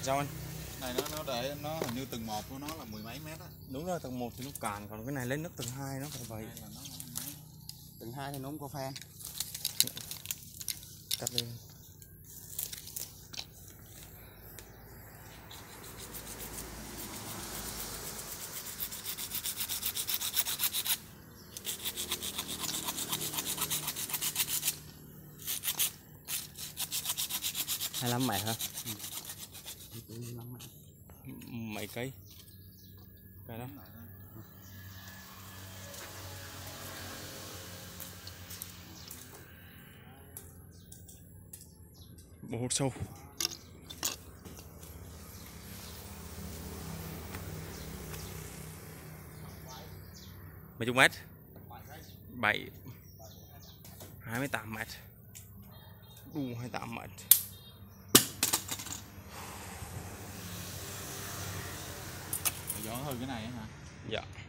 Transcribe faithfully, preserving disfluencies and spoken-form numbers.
Sao anh? Này nó nó để nó hình như tầng một của nó là mười mấy mét á. Đúng rồi, tầng một thì nó cạn, còn cái này lên nước tầng hai nó phải vậy. Là nó mấy. Tầng hai thì nó không có fan. Cắt lên. hai lăm mét hả? Ừ. Mấy cây? Cái đó. Bộ hút sâu. Mấy chục mét? Bảy. Hai mươi tám mét. Đủ hai mươi tám mét. Gió hơn cái này hả? Dạ.